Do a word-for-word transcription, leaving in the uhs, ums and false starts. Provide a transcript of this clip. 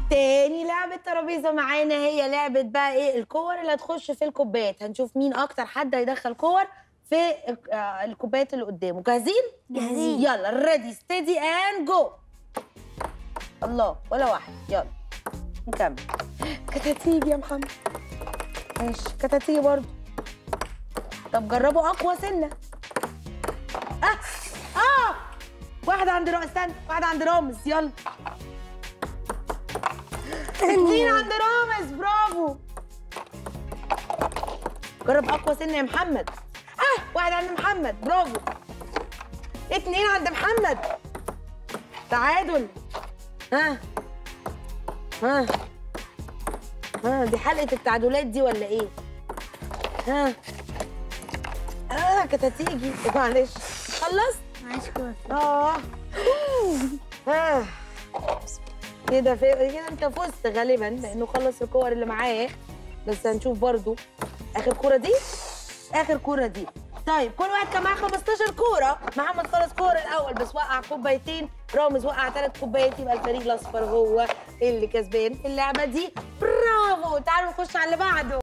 تاني لعبة ترابيزة معانا هي لعبة بقى ايه الكور اللي هتخش في الكوبايات. هنشوف مين اكتر حد هيدخل كور في الك- آه، الكوبايات اللي قدامه. جاهزين؟ جاهزين. يلا ريدي ستيدي اند جو. الله ولا واحد. يلا نكمل. كتاتيب يا محمد. ماشي كتاتيب برضه. طب جربوا اقوى سنة. اه اه واحدة عند رامز. استنى، واحدة عند رامز. يلا اتنين عند رامز. برافو. جرب اقوى سنه يا محمد. اه واحد عند محمد. برافو. اتنين عند محمد. تعادل. ها ها ها دي حلقه التعادلات دي ولا ايه؟ ها اه كانت هتيجي. معلش خلصت. معلش كورة. اه ها كده في كده انت فزت غالبا لانه خلص الكور اللي معاه. بس هنشوف برضو اخر كوره دي. اخر كوره دي. طيب كل واحد كان معاه خمستاشر كوره. محمد خلص كور الاول بس وقع كوبايتين. رامز وقع ثلاث كوبايات. يبقى الفريق الاصفر هو اللي كسبان في اللعبه دي. برافو. تعالوا نخش على اللي بعده.